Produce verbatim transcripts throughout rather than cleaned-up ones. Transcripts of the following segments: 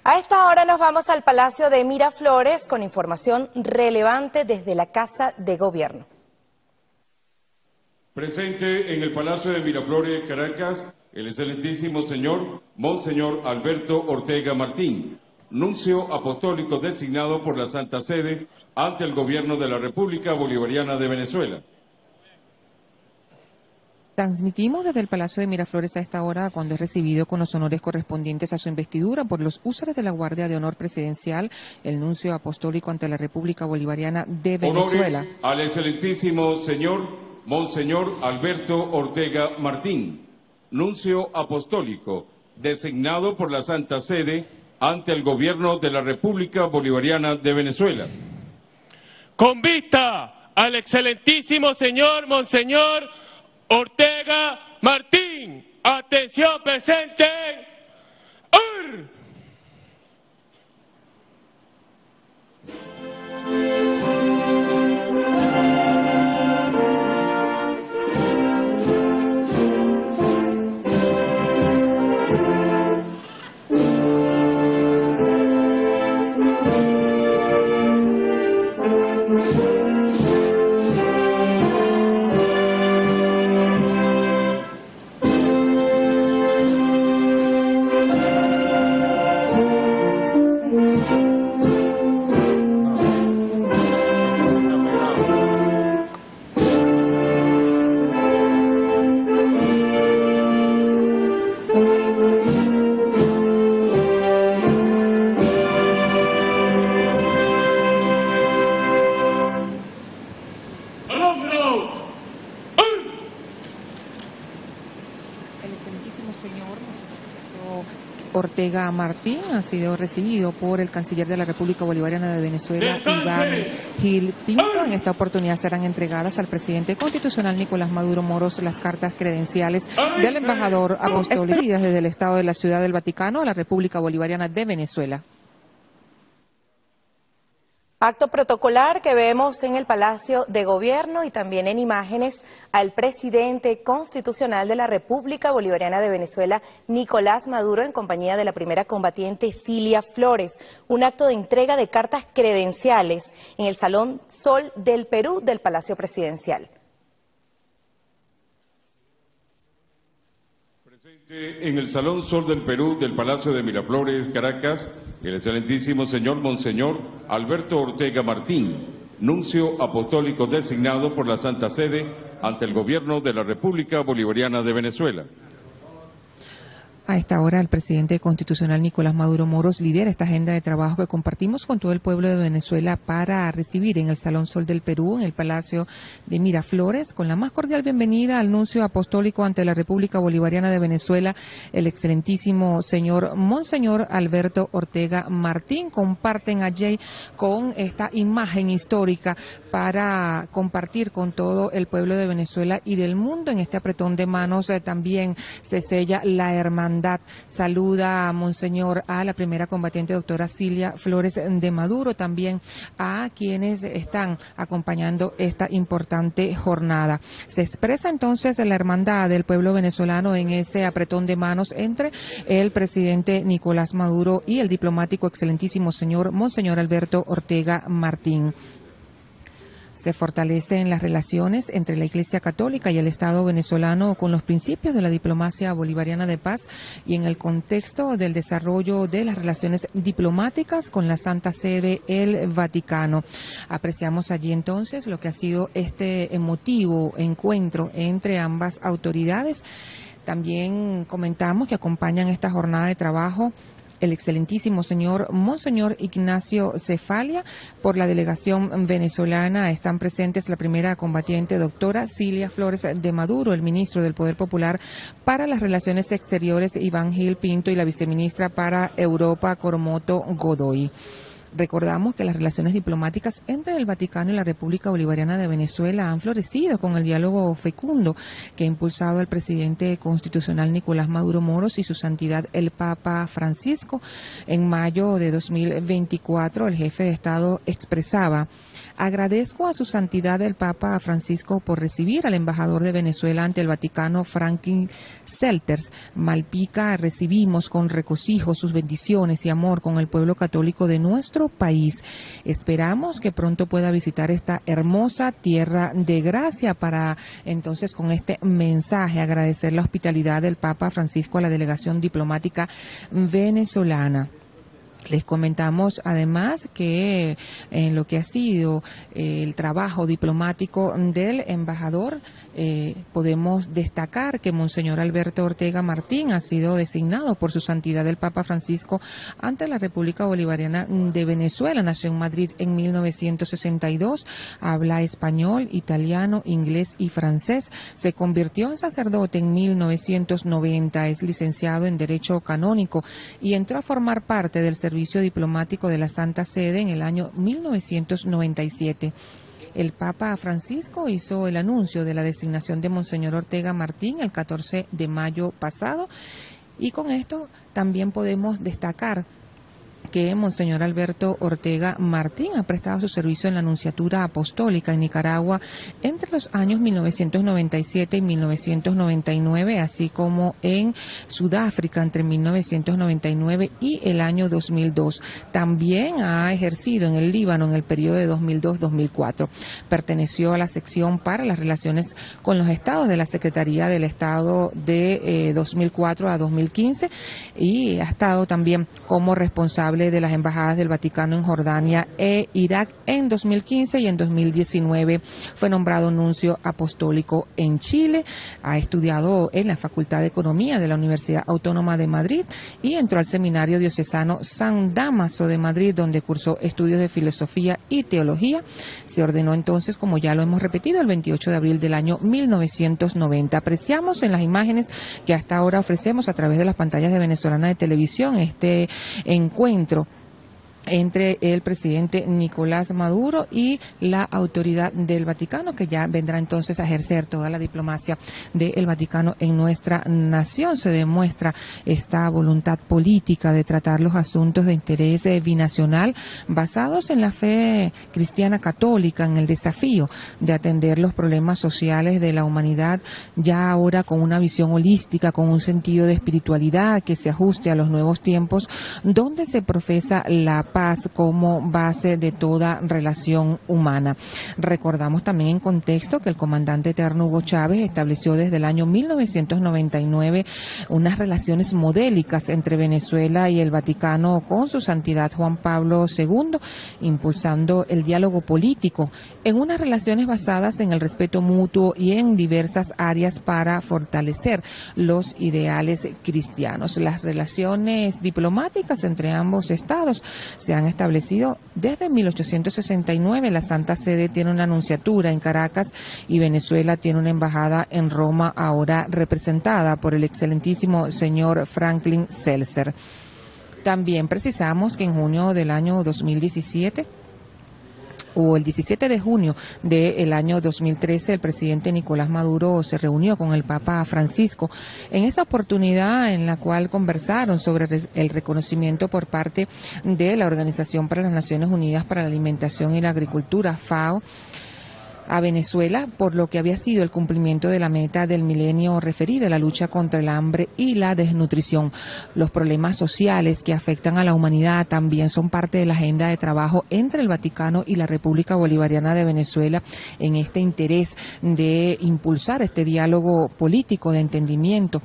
A esta hora nos vamos al Palacio de Miraflores con información relevante desde la Casa de Gobierno. Presente en el Palacio de Miraflores, Caracas, el excelentísimo señor Monseñor Alberto Ortega Martín, nuncio apostólico designado por la Santa Sede ante el Gobierno de la República Bolivariana de Venezuela. Transmitimos desde el Palacio de Miraflores a esta hora cuando es recibido con los honores correspondientes a su investidura por los usuarios de la Guardia de Honor Presidencial, el nuncio apostólico ante la República Bolivariana de Venezuela. Honores al excelentísimo señor Monseñor Alberto Ortega Martín, nuncio apostólico designado por la Santa Sede ante el Gobierno de la República Bolivariana de Venezuela. Con vista al excelentísimo señor Monseñor Ortega Martín, atención presente. ¡Ur! El excelentísimo señor Ortega Martín ha sido recibido por el canciller de la República Bolivariana de Venezuela, Iván Gil Pinto. En esta oportunidad serán entregadas al presidente constitucional Nicolás Maduro Moros las cartas credenciales del embajador apostólico expedidas desde el Estado de la Ciudad del Vaticano a la República Bolivariana de Venezuela. Acto protocolar que vemos en el Palacio de Gobierno y también en imágenes al presidente constitucional de la República Bolivariana de Venezuela, Nicolás Maduro, en compañía de la primera combatiente Cilia Flores. Un acto de entrega de cartas credenciales en el Salón Sol del Perú del Palacio Presidencial. Presente en el Salón Sol del Perú del Palacio de Miraflores, Caracas, el excelentísimo señor Monseñor Alberto Ortega Martín, nuncio apostólico designado por la Santa Sede ante el Gobierno de la República Bolivariana de Venezuela. A esta hora, el presidente constitucional Nicolás Maduro Moros lidera esta agenda de trabajo que compartimos con todo el pueblo de Venezuela para recibir en el Salón Sol del Perú, en el Palacio de Miraflores, con la más cordial bienvenida al nuncio apostólico ante la República Bolivariana de Venezuela, el excelentísimo señor Monseñor Alberto Ortega Martín. Comparten allí con esta imagen histórica para compartir con todo el pueblo de Venezuela y del mundo. En este apretón de manos eh, también se sella la hermandad. Saluda a Monseñor a la primera combatiente doctora Cilia Flores de Maduro, también a quienes están acompañando esta importante jornada. Se expresa entonces la hermandad del pueblo venezolano en ese apretón de manos entre el presidente Nicolás Maduro y el diplomático excelentísimo señor Monseñor Alberto Ortega Martín. Se fortalecen las relaciones entre la Iglesia Católica y el Estado venezolano con los principios de la diplomacia bolivariana de paz y en el contexto del desarrollo de las relaciones diplomáticas con la Santa Sede, el Vaticano. Apreciamos allí entonces lo que ha sido este emotivo encuentro entre ambas autoridades. También comentamos que acompañan esta jornada de trabajo el excelentísimo señor Monseñor Ignacio Cefalia. Por la delegación venezolana están presentes la primera combatiente doctora Cilia Flores de Maduro, el ministro del Poder Popular para las Relaciones Exteriores Iván Gil Pinto y la viceministra para Europa Coromoto Godoy. Recordamos que las relaciones diplomáticas entre el Vaticano y la República Bolivariana de Venezuela han florecido con el diálogo fecundo que ha impulsado el presidente constitucional Nicolás Maduro Moros y su santidad el Papa Francisco. En mayo de dos mil veinticuatro, el jefe de Estado expresaba: agradezco a su santidad el Papa Francisco por recibir al embajador de Venezuela ante el Vaticano, Franklin Selters. Malpica recibimos con regocijo sus bendiciones y amor con el pueblo católico de nuestro país. Esperamos que pronto pueda visitar esta hermosa tierra de gracia para entonces con este mensaje agradecer la hospitalidad del Papa Francisco a la delegación diplomática venezolana. Les comentamos además que en lo que ha sido eh, el trabajo diplomático del embajador, eh, podemos destacar que Monseñor Alberto Ortega Martín ha sido designado por su santidad el Papa Francisco ante la República Bolivariana de Venezuela. Nació en Madrid en mil novecientos sesenta y dos, habla español, italiano, inglés y francés. Se convirtió en sacerdote en mil novecientos noventa, es licenciado en Derecho Canónico y entró a formar parte del servicio Servicio Diplomático de la Santa Sede en el año mil novecientos noventa y siete. El Papa Francisco hizo el anuncio de la designación de Monseñor Ortega Martín el catorce de mayo pasado, y con esto también podemos destacar que Monseñor Alberto Ortega Martín ha prestado su servicio en la Nunciatura Apostólica en Nicaragua entre los años mil novecientos noventa y siete y mil novecientos noventa y nueve, así como en Sudáfrica entre mil novecientos noventa y nueve y el año dos mil dos. También ha ejercido en el Líbano en el periodo de dos mil dos a dos mil cuatro. Perteneció a la sección para las relaciones con los estados de la Secretaría del Estado de eh, dos mil cuatro a dos mil quince y ha estado también como responsable de las embajadas del Vaticano en Jordania e Irak en dos mil quince, y en dos mil diecinueve fue nombrado nuncio apostólico en Chile. Ha estudiado en la Facultad de Economía de la Universidad Autónoma de Madrid y entró al Seminario Diocesano San Dámaso de Madrid, donde cursó estudios de filosofía y teología. Se ordenó entonces, como ya lo hemos repetido, el veintiocho de abril del año mil novecientos noventa. Apreciamos en las imágenes que hasta ahora ofrecemos a través de las pantallas de Venezolana de Televisión este encuentro entre el presidente Nicolás Maduro y la autoridad del Vaticano, que ya vendrá entonces a ejercer toda la diplomacia del Vaticano en nuestra nación. Se demuestra esta voluntad política de tratar los asuntos de interés binacional basados en la fe cristiana católica, en el desafío de atender los problemas sociales de la humanidad, ya ahora con una visión holística, con un sentido de espiritualidad que se ajuste a los nuevos tiempos, donde se profesa la paz como base de toda relación humana. Recordamos también en contexto que el comandante eterno Hugo Chávez estableció desde el año mil novecientos noventa y nueve unas relaciones modélicas entre Venezuela y el Vaticano con su santidad Juan Pablo segundo, impulsando el diálogo político en unas relaciones basadas en el respeto mutuo y en diversas áreas para fortalecer los ideales cristianos. Las relaciones diplomáticas entre ambos estados se han establecido desde mil ochocientos sesenta y nueve. La Santa Sede tiene una nunciatura en Caracas y Venezuela tiene una embajada en Roma, ahora representada por el excelentísimo señor Franklin Seltzer. También precisamos que en junio del año dos mil diecisiete o el diecisiete de junio del año dos mil trece, el presidente Nicolás Maduro se reunió con el Papa Francisco. En esa oportunidad en la cual conversaron sobre el reconocimiento por parte de la Organización para las Naciones Unidas para la Alimentación y la Agricultura, FAO, a Venezuela por lo que había sido el cumplimiento de la meta del milenio referida a la lucha contra el hambre y la desnutrición. Los problemas sociales que afectan a la humanidad también son parte de la agenda de trabajo entre el Vaticano y la República Bolivariana de Venezuela en este interés de impulsar este diálogo político de entendimiento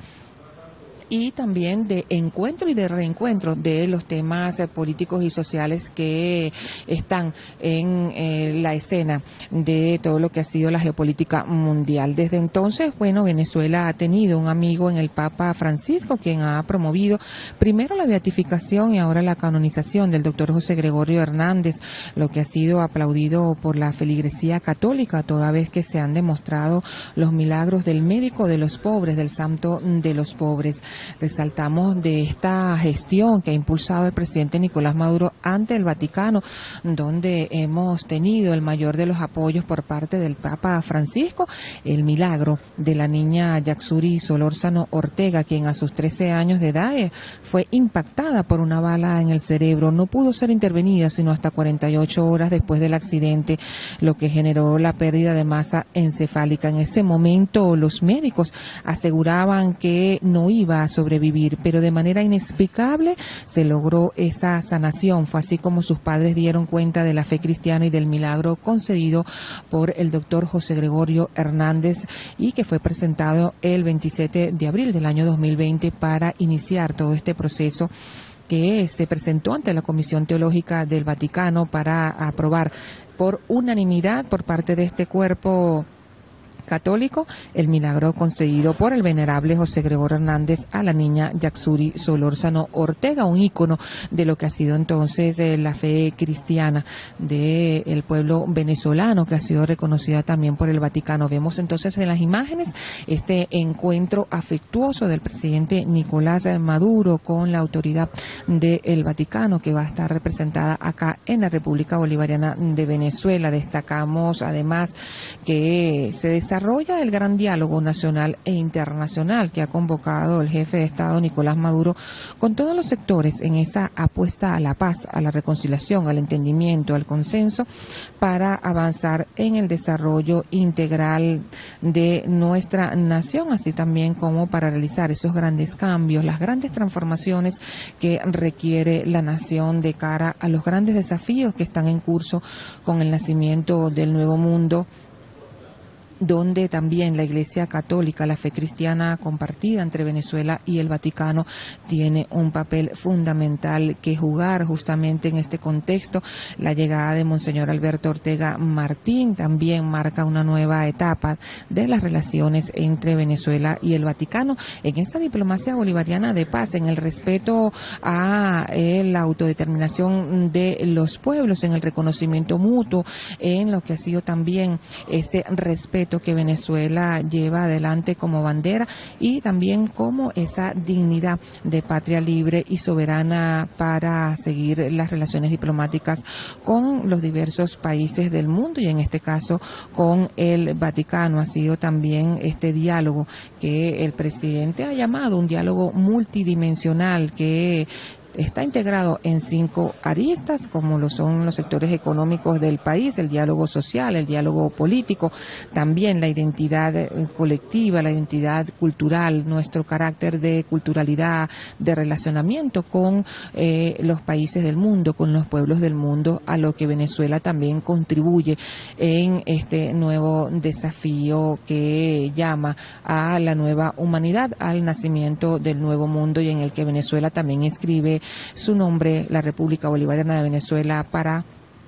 y también de encuentro y de reencuentro de los temas eh, políticos y sociales que están en eh, la escena de todo lo que ha sido la geopolítica mundial. Desde entonces, bueno, Venezuela ha tenido un amigo en el Papa Francisco, quien ha promovido primero la beatificación y ahora la canonización del doctor José Gregorio Hernández, lo que ha sido aplaudido por la feligresía católica, toda vez que se han demostrado los milagros del médico de los pobres, del santo de los pobres. resaltamos de esta gestión que ha impulsado el presidente Nicolás Maduro ante el Vaticano, donde hemos tenido el mayor de los apoyos por parte del Papa Francisco, el milagro de la niña Yaxuri Solórzano Ortega, quien a sus trece años de edad fue impactada por una bala en el cerebro. No pudo ser intervenida sino hasta cuarenta y ocho horas después del accidente, lo que generó la pérdida de masa encefálica. En ese momento los médicos aseguraban que no iba a sobrevivir, pero de manera inexplicable se logró esa sanación. Fue así como sus padres dieron cuenta de la fe cristiana y del milagro concedido por el doctor José Gregorio Hernández, y que fue presentado el veintisiete de abril del año dos mil veinte para iniciar todo este proceso que se presentó ante la Comisión Teológica del Vaticano para aprobar por unanimidad por parte de este cuerpo católico el milagro concedido por el venerable José Gregorio Hernández a la niña Yaxuri Solórzano Ortega, un ícono de lo que ha sido entonces eh, la fe cristiana del pueblo venezolano, que ha sido reconocida también por el Vaticano. Vemos entonces en las imágenes este encuentro afectuoso del presidente Nicolás Maduro con la autoridad del Vaticano, que va a estar representada acá en la República Bolivariana de Venezuela. Destacamos además que se desarrolla Desarrolla el gran diálogo nacional e internacional que ha convocado el jefe de Estado Nicolás Maduro con todos los sectores en esa apuesta a la paz, a la reconciliación, al entendimiento, al consenso, para avanzar en el desarrollo integral de nuestra nación, así también como para realizar esos grandes cambios, las grandes transformaciones que requiere la nación de cara a los grandes desafíos que están en curso con el nacimiento del nuevo mundo, donde también la Iglesia Católica, la fe cristiana compartida entre Venezuela y el Vaticano, tiene un papel fundamental que jugar justamente en este contexto. La llegada de Monseñor Alberto Ortega Martín también marca una nueva etapa de las relaciones entre Venezuela y el Vaticano, en esa diplomacia bolivariana de paz, en el respeto a eh, la autodeterminación de los pueblos, en el reconocimiento mutuo, en lo que ha sido también ese respeto que Venezuela lleva adelante como bandera, y también como esa dignidad de patria libre y soberana para seguir las relaciones diplomáticas con los diversos países del mundo, y en este caso con el Vaticano. Ha sido también este diálogo que el presidente ha llamado un diálogo multidimensional, que está integrado en cinco aristas, como lo son los sectores económicos del país, el diálogo social, el diálogo político, también la identidad colectiva, la identidad cultural, nuestro carácter de culturalidad, de relacionamiento con eh, los países del mundo, con los pueblos del mundo, a lo que Venezuela también contribuye en este nuevo desafío que llama a la nueva humanidad, al nacimiento del nuevo mundo, y en el que Venezuela también escribe su nombre, la República Bolivariana de Venezuela, para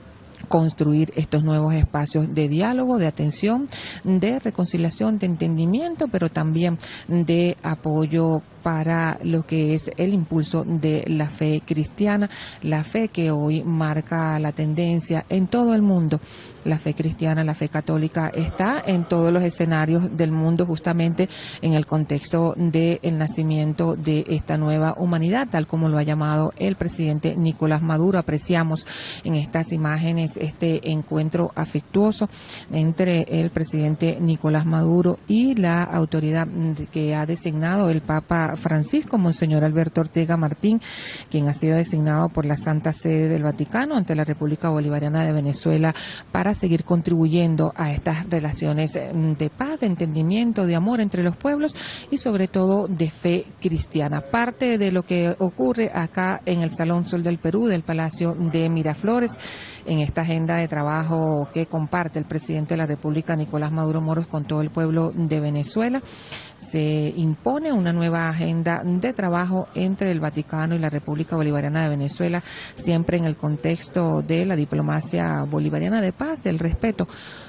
construir estos nuevos espacios de diálogo, de atención, de reconciliación, de entendimiento, pero también de apoyo para lo que es el impulso de la fe cristiana, la fe que hoy marca la tendencia en todo el mundo. La fe cristiana, la fe católica está en todos los escenarios del mundo, justamente en el contexto del nacimiento de esta nueva humanidad, tal como lo ha llamado el presidente Nicolás Maduro. Apreciamos en estas imágenes este encuentro afectuoso entre el presidente Nicolás Maduro y la autoridad que ha designado el Papa Francisco, Monseñor Alberto Ortega Martín, quien ha sido designado por la Santa Sede del Vaticano ante la República Bolivariana de Venezuela para seguir contribuyendo a estas relaciones de paz, de entendimiento, de amor entre los pueblos y sobre todo de fe cristiana. Parte de lo que ocurre acá en el Salón Sol del Perú del Palacio de Miraflores, en esta agenda de trabajo que comparte el presidente de la República, Nicolás Maduro Moros, con todo el pueblo de Venezuela, se impone una nueva agenda de trabajo entre el Vaticano y la República Bolivariana de Venezuela, siempre en el contexto de la diplomacia bolivariana de paz, del respeto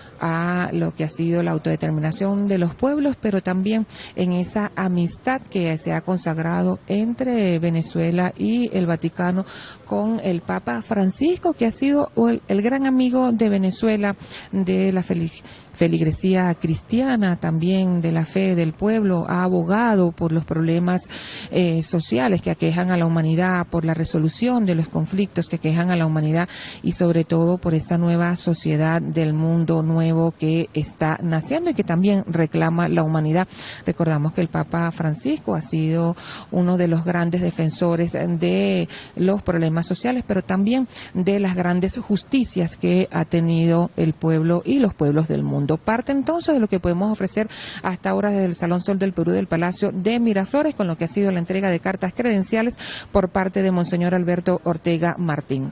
a lo que ha sido la autodeterminación de los pueblos, pero también en esa amistad que se ha consagrado entre Venezuela y el Vaticano, con el Papa Francisco, que ha sido el, el gran amigo de Venezuela, de la feliz feligresía cristiana, también de la fe del pueblo, ha abogado por los problemas eh, sociales que aquejan a la humanidad, por la resolución de los conflictos que aquejan a la humanidad y sobre todo por esa nueva sociedad del mundo nuevo que está naciendo y que también reclama la humanidad. Recordamos que el Papa Francisco ha sido uno de los grandes defensores de los problemas sociales, pero también de las grandes justicias que ha tenido el pueblo y los pueblos del mundo. Parte entonces de lo que podemos ofrecer hasta ahora desde el Salón Sol del Perú del Palacio de Miraflores, con lo que ha sido la entrega de cartas credenciales por parte de Monseñor Alberto Ortega Martín.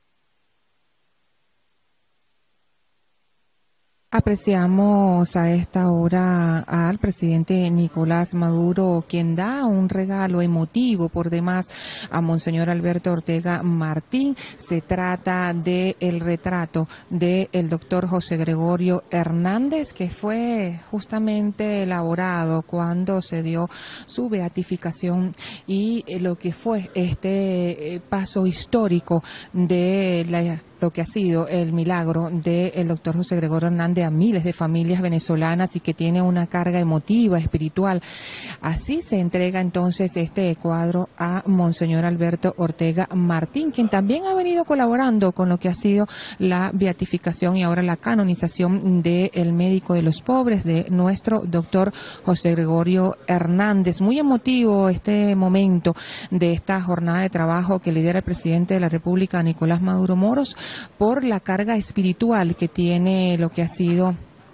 Apreciamos a esta hora al presidente Nicolás Maduro, quien da un regalo emotivo por demás a Monseñor Alberto Ortega Martín. Se trata de el retrato del doctor José Gregorio Hernández, que fue justamente elaborado cuando se dio su beatificación y lo que fue este paso histórico de la lo que ha sido el milagro del doctor José Gregorio Hernández a miles de familias venezolanas y que tiene una carga emotiva, espiritual. Así se entrega entonces este cuadro a Monseñor Alberto Ortega Martín, quien también ha venido colaborando con lo que ha sido la beatificación y ahora la canonización del médico de los pobres, de nuestro doctor José Gregorio Hernández. Muy emotivo este momento de esta jornada de trabajo que lidera el presidente de la República, Nicolás Maduro Moros, por la carga espiritual que tiene lo que ha sido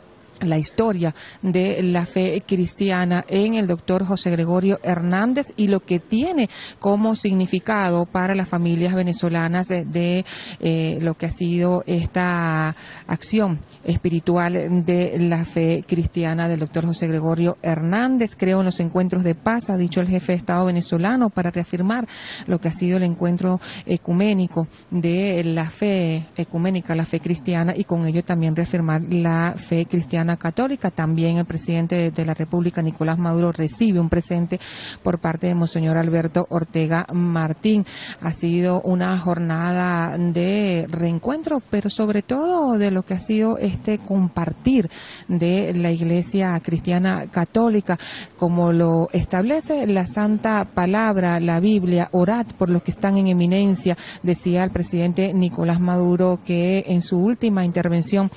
la historia de la fe cristiana en el doctor José Gregorio Hernández y lo que tiene como significado para las familias venezolanas de, de eh, lo que ha sido esta acción espiritual de la fe cristiana del doctor José Gregorio Hernández. Creo en los encuentros de paz, ha dicho el jefe de Estado venezolano, para reafirmar lo que ha sido el encuentro ecuménico de la fe ecuménica, la fe cristiana, y con ello también reafirmar la fe cristiana católica. También el presidente de, de la República, Nicolás Maduro, recibe un presente por parte de Monseñor Alberto Ortega Martín. Ha sido una jornada de reencuentro, pero sobre todo de lo que ha sido este compartir de la Iglesia Cristiana Católica, como lo establece la Santa Palabra, la Biblia. Orad por los que están en eminencia, decía el presidente Nicolás Maduro, que en su última intervención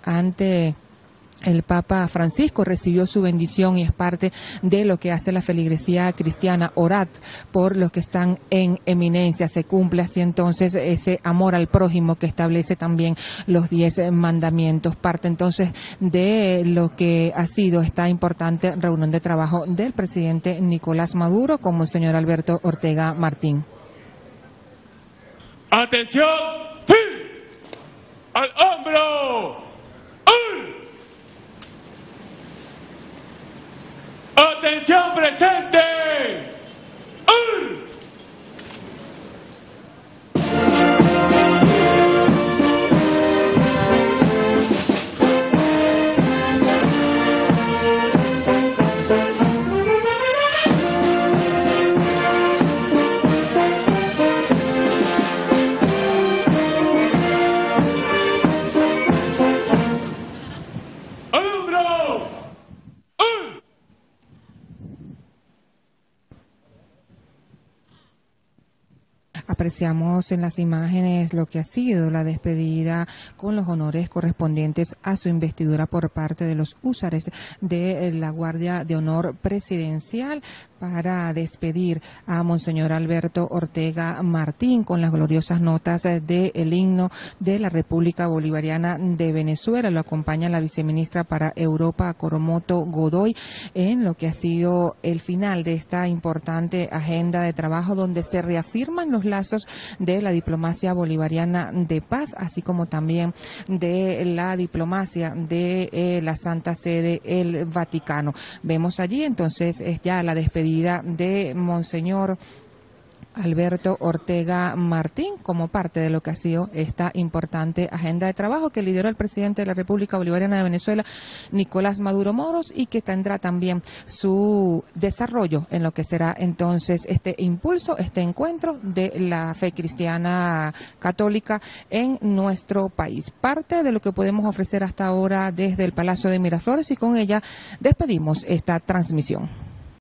ante el Papa Francisco recibió su bendición y es parte de lo que hace la feligresía cristiana. Orad por los que están en eminencia. Se cumple así entonces ese amor al prójimo que establece también los diez mandamientos. Parte entonces de lo que ha sido esta importante reunión de trabajo del presidente Nicolás Maduro con el señor Alberto Ortega Martín. ¡Atención! ¡Sí! ¡Al hombro! ¡Uy! ¡Atención presente! ¡Uy! Apreciamos en las imágenes lo que ha sido la despedida con los honores correspondientes a su investidura por parte de los húsares de la Guardia de Honor Presidencial para despedir a Monseñor Alberto Ortega Martín con las gloriosas notas del himno de la República Bolivariana de Venezuela. Lo acompaña la viceministra para Europa, Coromoto Godoy, en lo que ha sido el final de esta importante agenda de trabajo donde se reafirman los lazos de la diplomacia bolivariana de paz, así como también de la diplomacia de eh, la Santa Sede, el Vaticano. Vemos allí entonces es ya la despedida de Monseñor Alberto Ortega Martín, como parte de lo que ha sido esta importante agenda de trabajo que lideró el presidente de la República Bolivariana de Venezuela, Nicolás Maduro Moros, y que tendrá también su desarrollo en lo que será entonces este impulso, este encuentro de la fe cristiana católica en nuestro país. Parte de lo que podemos ofrecer hasta ahora desde el Palacio de Miraflores, y con ella despedimos esta transmisión.